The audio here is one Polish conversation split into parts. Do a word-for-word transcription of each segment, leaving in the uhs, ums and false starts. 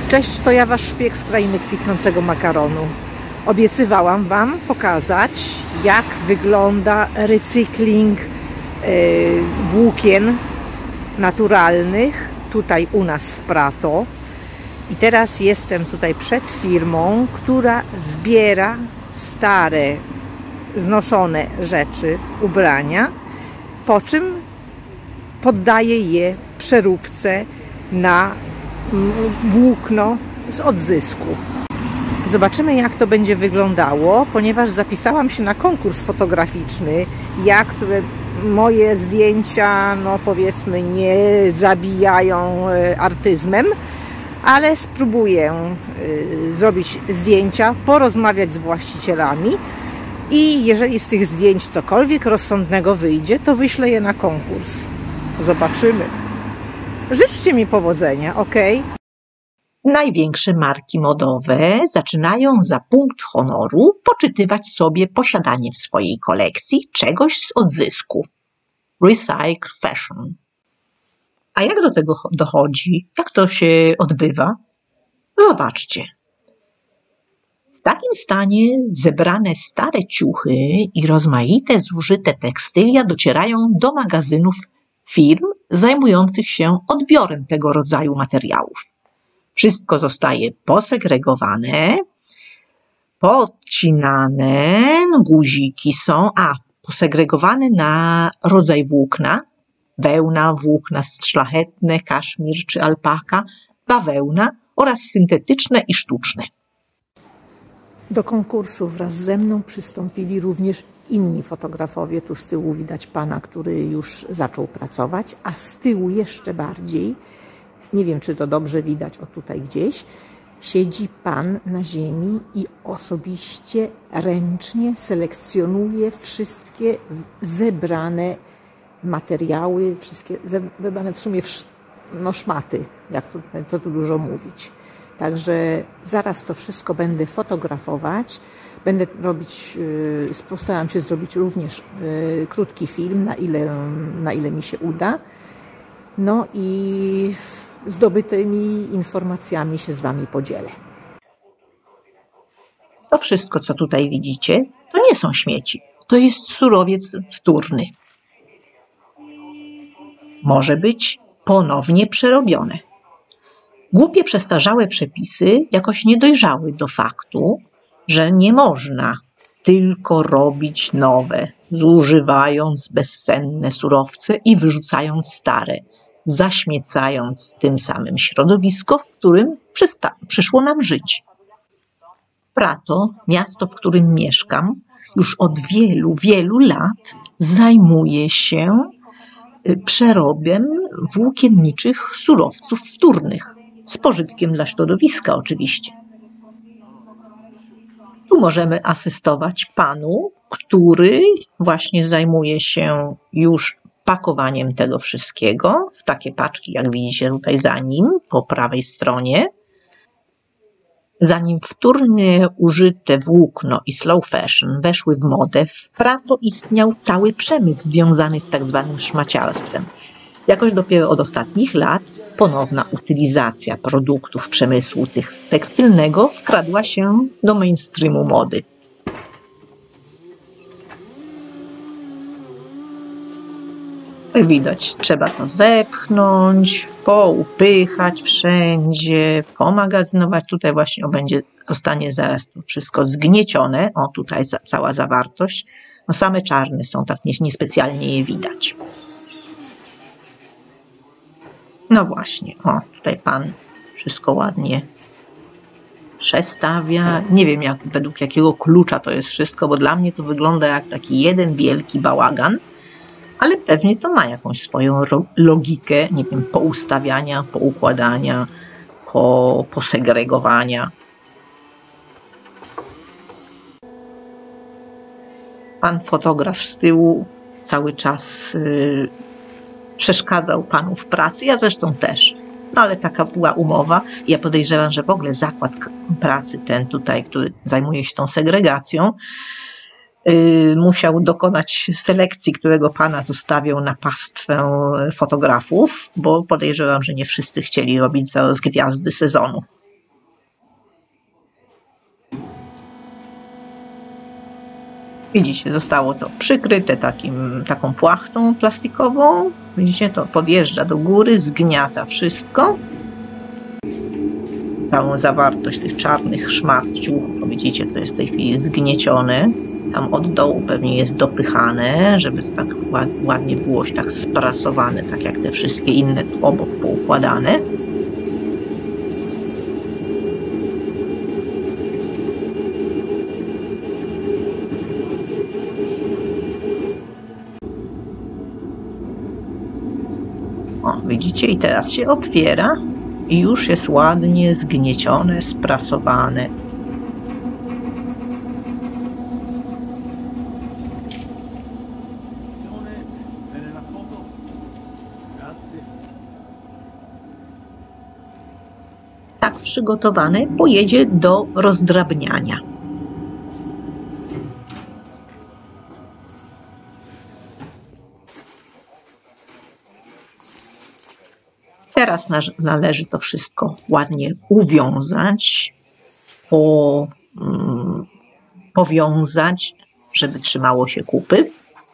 Cześć, to ja, Wasz szpieg z krainy kwitnącego makaronu. Obiecywałam Wam pokazać, jak wygląda recykling yy, włókien naturalnych tutaj u nas w Prato. I teraz jestem tutaj przed firmą, która zbiera stare, znoszone rzeczy, ubrania, po czym poddaje je przeróbce na włókno z odzysku. Zobaczymy, jak to będzie wyglądało, ponieważ zapisałam się na konkurs fotograficzny. Ja, które moje zdjęcia, no powiedzmy, nie zabijają artyzmem, ale spróbuję y, zrobić zdjęcia, porozmawiać z właścicielami i jeżeli z tych zdjęć cokolwiek rozsądnego wyjdzie, to wyślę je na konkurs. Zobaczymy. Życzcie mi powodzenia, ok? Największe marki modowe zaczynają za punkt honoru poczytywać sobie posiadanie w swojej kolekcji czegoś z odzysku. Recycle fashion. A jak do tego dochodzi? Jak to się odbywa? Zobaczcie. W takim stanie zebrane stare ciuchy i rozmaite zużyte tekstylia docierają do magazynów firm zajmujących się odbiorem tego rodzaju materiałów. Wszystko zostaje posegregowane, podcinane, guziki są, a posegregowane na rodzaj włókna, wełna, włókna szlachetne, kaszmir czy alpaka, bawełna oraz syntetyczne i sztuczne. Do konkursu wraz ze mną przystąpili również inni fotografowie. Tu z tyłu widać pana, który już zaczął pracować, a z tyłu jeszcze bardziej, nie wiem, czy to dobrze widać, o tutaj gdzieś, siedzi pan na ziemi i osobiście, ręcznie selekcjonuje wszystkie zebrane materiały, wszystkie zebrane w sumie no, szmaty, jak tu, co tu dużo mówić. Także zaraz to wszystko będę fotografować. Będę robić, postaram się zrobić również krótki film, na ile, na ile mi się uda. No i zdobytymi informacjami się z Wami podzielę. To wszystko, co tutaj widzicie, to nie są śmieci. To jest surowiec wtórny. Może być ponownie przerobione. Głupie, przestarzałe przepisy jakoś nie dojrzały do faktu, że nie można tylko robić nowe, zużywając bezcenne surowce i wyrzucając stare, zaśmiecając tym samym środowisko, w którym przyszło nam żyć. Prato, miasto, w którym mieszkam, już od wielu, wielu lat zajmuje się przerobiem włókienniczych surowców wtórnych, z pożytkiem dla środowiska oczywiście. Tu możemy asystować panu, który właśnie zajmuje się już pakowaniem tego wszystkiego w takie paczki, jak widzicie tutaj za nim, po prawej stronie. Zanim wtórnie użyte włókno i slow fashion weszły w modę, w Prato istniał cały przemysł związany z tak zwanym szmaciarstwem. Jakoś dopiero od ostatnich lat ponowna utylizacja produktów przemysłu tekstylnego wkradła się do mainstreamu mody. Jak widać, trzeba to zepchnąć, poupychać wszędzie, pomagazynować. Tutaj właśnie będzie, zostanie zaraz to wszystko zgniecione. O, tutaj za, cała zawartość. No same czarne są, tak nie, niespecjalnie je widać. No właśnie, o, tutaj pan wszystko ładnie przestawia. Nie wiem, jak, według jakiego klucza to jest wszystko, bo dla mnie to wygląda jak taki jeden wielki bałagan. Ale pewnie to ma jakąś swoją logikę, nie wiem, poustawiania, poukładania, po, posegregowania. Pan fotograf z tyłu cały czas yy, przeszkadzał panu w pracy, ja zresztą też. No ale taka była umowa. Ja podejrzewam, że w ogóle zakład pracy ten tutaj, który zajmuje się tą segregacją, musiał dokonać selekcji, którego pana zostawiał na pastwę fotografów, bo podejrzewam, że nie wszyscy chcieli robić zaraz gwiazdy sezonu. Widzicie, zostało to przykryte takim, taką płachtą plastikową. Widzicie, to podjeżdża do góry, zgniata wszystko. Całą zawartość tych czarnych szmat ciuchów, widzicie, to jest w tej chwili zgniecione. Tam od dołu pewnie jest dopychane, żeby to tak ładnie było tak sprasowane, tak jak te wszystkie inne tu obok poukładane. O, widzicie, i teraz się otwiera i już jest ładnie zgniecione, sprasowane. Tak przygotowane pojedzie do rozdrabniania. Teraz należy to wszystko ładnie uwiązać, po, mm, powiązać, żeby trzymało się kupy.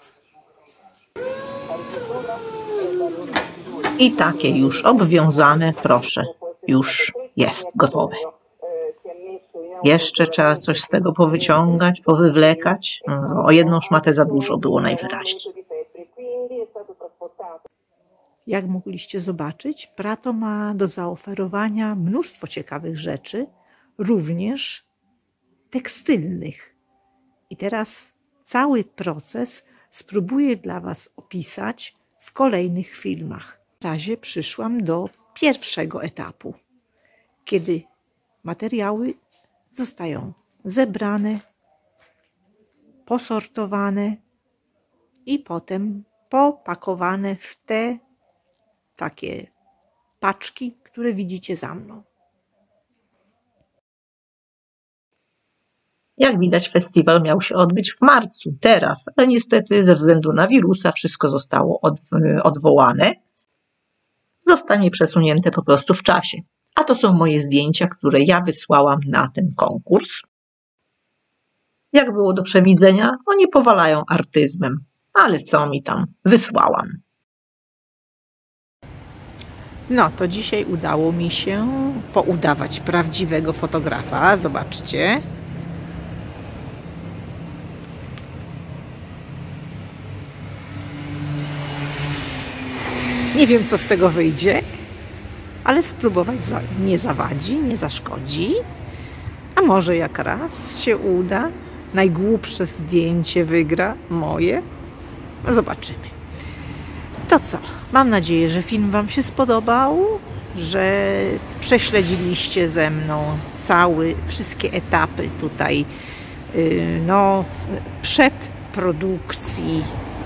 I takie już obwiązane, proszę, już jest gotowe. Jeszcze trzeba coś z tego powyciągać, powywlekać. No, o jedną szmatę za dużo było najwyraźniej. Jak mogliście zobaczyć, Prato ma do zaoferowania mnóstwo ciekawych rzeczy, również tekstylnych. I teraz cały proces spróbuję dla Was opisać w kolejnych filmach. W razie przyszłam do pierwszego etapu, kiedy materiały zostają zebrane, posortowane i potem popakowane w te takie paczki, które widzicie za mną. Jak widać, festiwal miał się odbyć w marcu, teraz, ale niestety ze względu na wirusa wszystko zostało odwołane. Zostanie przesunięte po prostu w czasie. A to są moje zdjęcia, które ja wysłałam na ten konkurs. Jak było do przewidzenia, no nie powalają artyzmem, ale co mi tam, wysłałam. No to dzisiaj udało mi się poudawać prawdziwego fotografa. Zobaczcie. Nie wiem, co z tego wyjdzie, ale spróbować nie zawadzi, nie zaszkodzi. A może jak raz się uda, najgłupsze zdjęcie wygra moje. Zobaczymy. To co? Mam nadzieję, że film Wam się spodobał, że prześledziliście ze mną cały, wszystkie etapy tutaj no, przedprodukcji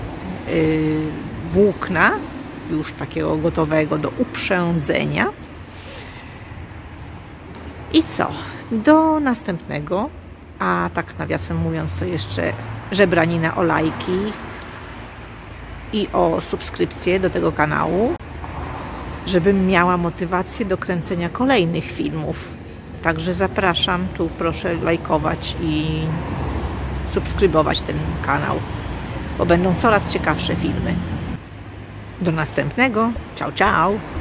włókna, już takiego gotowego do uprzędzenia. I co? Do następnego, a tak nawiasem mówiąc, to jeszcze żebranina o lajki i o subskrypcję do tego kanału, żebym miała motywację do kręcenia kolejnych filmów. Także zapraszam, tu proszę lajkować i subskrybować ten kanał, bo będą coraz ciekawsze filmy. Do następnego. Ciao, ciao!